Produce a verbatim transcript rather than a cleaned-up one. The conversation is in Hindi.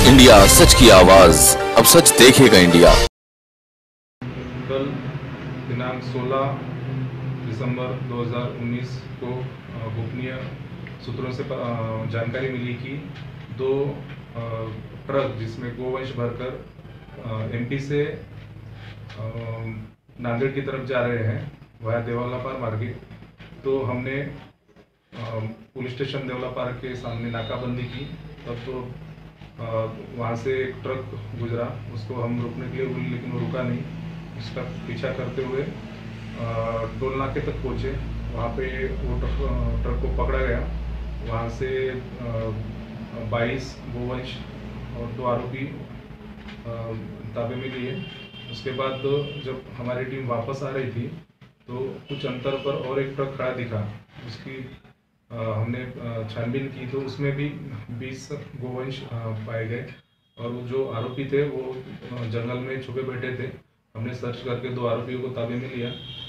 इंडिया सच की आवाज, अब सच देखेगा इंडिया। कल दिनांक सोलह दिसंबर दो हज़ार उन्नीस को गोपनीय सूत्रों से जानकारी मिली कि दो ट्रक जिसमें गोवंश भरकर एमपी से नांदेड़ की तरफ जा रहे हैं वह देवलापार मार्गे, तो हमने पुलिस स्टेशन देवलापार के सामने नाकाबंदी की। तब तो वहाँ से एक ट्रक गुजरा, उसको हम रोकने के लिए बोले लेकिन वो रुका नहीं। इसका पीछा करते हुए टोल नाके तक पहुँचे, वहाँ पे वो ट्रक ट्रक को पकड़ा गया। वहाँ से बाईस गोवंश और दो आरोपी ताबे में लिए। उसके बाद जब हमारी टीम वापस आ रही थी तो कुछ अंतर पर और एक ट्रक खड़ा दिखा, उसकी हमने छानबीन की तो उसमें भी बीस गोवंश पाए गए और वो जो आरोपी थे वो जंगल में छुपे बैठे थे। हमने सर्च करके दो आरोपियों को ताबे में लिया।